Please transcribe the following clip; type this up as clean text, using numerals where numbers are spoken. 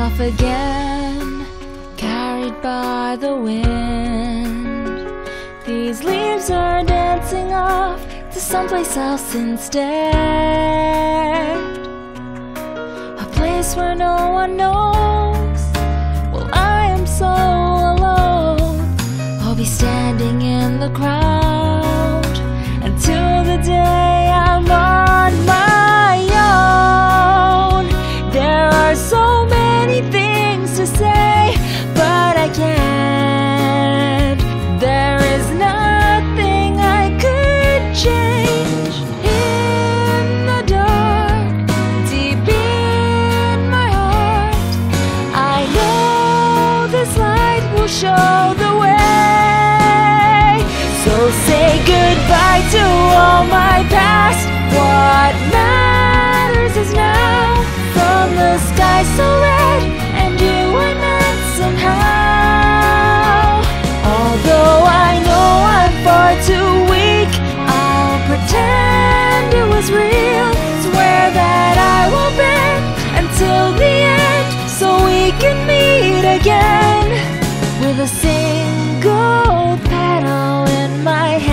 off again, carried by the wind. These leaves are dancing off to someplace else instead, a place where no one knows. Well, I am so alone. I'll be standing in the crowd until the day I'm on my own. There are so many things to say, but I can't. There is nothing I could change. In the dark, deep in my heart, I know this light will show the way. So say goodbye to all my past. What matters is now. From the sky so red, and you were not somehow. Although I know I'm far too weak, I'll pretend it was real. Swear that I will bend until the end, so we can meet again. With a single petal in my hand.